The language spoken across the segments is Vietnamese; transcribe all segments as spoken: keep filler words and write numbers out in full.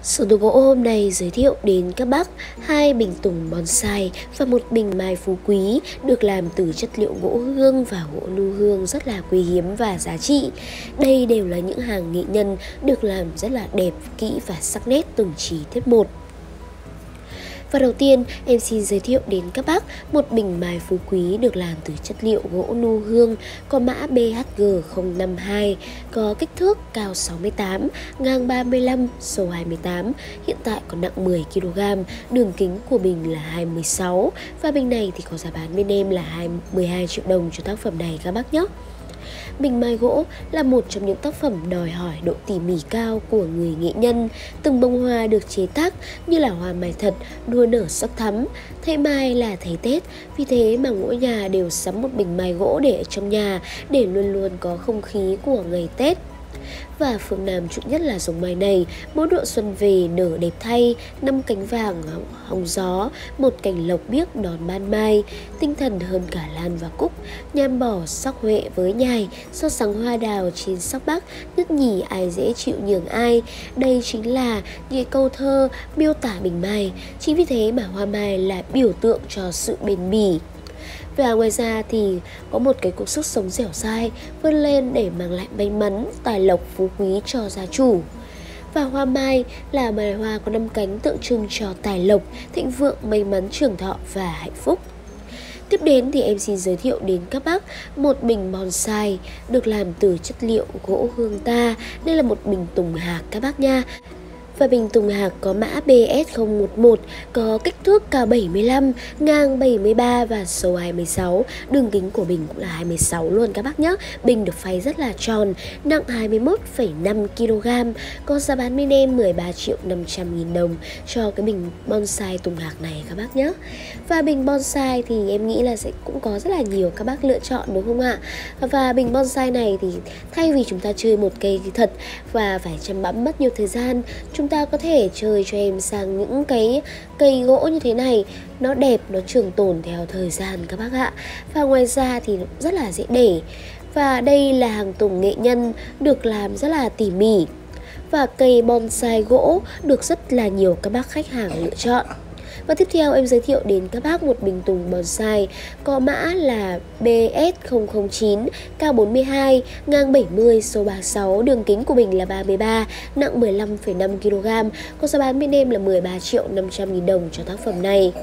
Sưởng đồ gỗ hôm nay giới thiệu đến các bác hai bình tùng bonsai và một bình mai phú quý được làm từ chất liệu gỗ hương và gỗ lưu hương rất là quý hiếm và giá trị. Đây đều là những hàng nghệ nhân được làm rất là đẹp, kỹ và sắc nét từng chi tiết một. Và đầu tiên, em xin giới thiệu đến các bác một bình mai phú quý được làm từ chất liệu gỗ nu hương, có mã B H G không năm hai, có kích thước cao sáu mươi tám, ngang ba mươi lăm, sâu hai mươi tám, hiện tại có nặng mười ki lô gam, đường kính của bình là hai mươi sáu và bình này thì có giá bán bên em là mười hai triệu đồng cho tác phẩm này các bác nhé. Bình mai gỗ là một trong những tác phẩm đòi hỏi độ tỉ mỉ cao của người nghệ nhân. Từng bông hoa được chế tác như là hoa mai thật, đua nở sắc thắm. Thấy mai là thấy Tết, vì thế mà mỗi nhà đều sắm một bình mai gỗ để ở trong nhà để luôn luôn có không khí của ngày Tết. Và phương Nam chuộng nhất là giống mai này, mỗi độ xuân về nở đẹp thay, năm cánh vàng hóng gió, một cành lộc biếc đón ban mai, tinh thần hơn cả lan và cúc, nham bỏ sắc huệ với nhài, so sánh hoa đào trên sắc Bắc, nhất nhì ai dễ chịu nhường ai. Đây chính là những câu thơ miêu tả bình mai, chính vì thế mà hoa mai là biểu tượng cho sự bền bỉ. Và ngoài ra thì có một cái cục sức sống dẻo dai vươn lên để mang lại may mắn, tài lộc, phú quý cho gia chủ. Và hoa mai là loài hoa có năm cánh tượng trưng cho tài lộc, thịnh vượng, may mắn, trường thọ và hạnh phúc. Tiếp đến thì em xin giới thiệu đến các bác một bình bonsai được làm từ chất liệu gỗ hương ta. Đây là một bình tùng hạc các bác nha. Và bình tùng hạc có mã B S không một một, có kích thước cao bảy mươi lăm, ngang bảy mươi ba và sâu hai mươi sáu. Đường kính của bình cũng là hai mươi sáu luôn các bác nhé. Bình được phay rất là tròn, nặng hai mươi mốt phẩy năm ki lô gam. Có giá bán bên em mười ba triệu năm trăm nghìn đồng cho cái bình bonsai tùng hạc này các bác nhé. Và bình bonsai thì em nghĩ là sẽ cũng có rất là nhiều các bác lựa chọn đúng không ạ? Và bình bonsai này thì thay vì chúng ta chơi một cây thật và phải chăm bẵm mất nhiều thời gian, chúng ta có thể chơi cho em sang những cái cây gỗ như thế này, nó đẹp, nó trường tồn theo thời gian các bác ạ. Và ngoài ra thì rất là dễ để. Và đây là hàng tùng nghệ nhân được làm rất là tỉ mỉ. Và cây bonsai gỗ được rất là nhiều các bác khách hàng lựa chọn. Và tiếp theo em giới thiệu đến các bác một bình tùng bonsai có mã là B S không không chín, cao bốn mươi hai, ngang bảy mươi, sâu ba mươi sáu, đường kính của bình là ba mươi ba, nặng mười lăm phẩy năm ki lô gam. Có giá bán bên em là mười ba triệu năm trăm nghìn đồng cho tác phẩm này.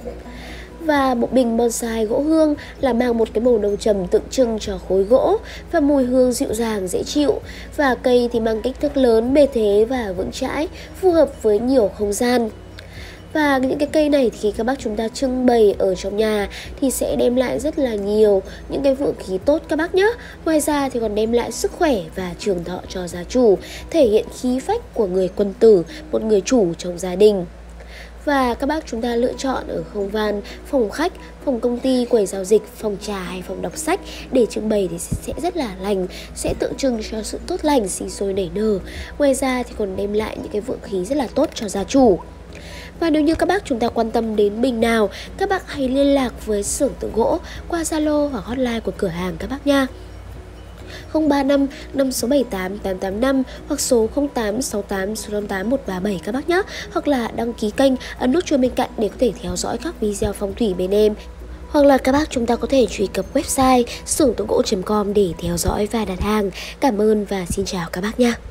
Và một bình bonsai gỗ hương là mang một cái màu nâu trầm tượng trưng cho khối gỗ và mùi hương dịu dàng dễ chịu. Và cây thì mang kích thước lớn, bề thế và vững chãi, phù hợp với nhiều không gian. Và những cái cây này thì khi các bác chúng ta trưng bày ở trong nhà thì sẽ đem lại rất là nhiều những cái vượng khí tốt các bác nhé. Ngoài ra thì còn đem lại sức khỏe và trường thọ cho gia chủ, thể hiện khí phách của người quân tử, một người chủ trong gia đình. Và các bác chúng ta lựa chọn ở không gian, phòng khách, phòng công ty, quầy giao dịch, phòng trà hay phòng đọc sách để trưng bày thì sẽ rất là lành, sẽ tượng trưng cho sự tốt lành, sinh sôi nảy nở. Ngoài ra thì còn đem lại những cái vượng khí rất là tốt cho gia chủ. Và nếu như các bác chúng ta quan tâm đến bình nào, các bác hãy liên lạc với xưởng tượng gỗ qua Zalo hoặc hotline của cửa hàng các bác nha. không ba năm năm sáu bảy tám tám tám năm hoặc số không tám sáu tám sáu năm tám một ba bảy các bác nhé. Hoặc là đăng ký kênh, ấn nút chuông bên cạnh để có thể theo dõi các video phong thủy bên em. Hoặc là các bác chúng ta có thể truy cập website xưởng tượng gỗ chấm com để theo dõi và đặt hàng. Cảm ơn và xin chào các bác nha.